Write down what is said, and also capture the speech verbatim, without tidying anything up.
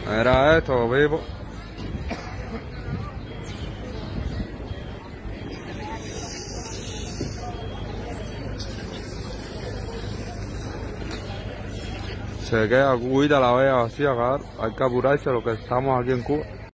Era esto, vivo. Se queda Cuba la vea vacía, claro. Hay que apurarse lo que estamos aquí en Cuba.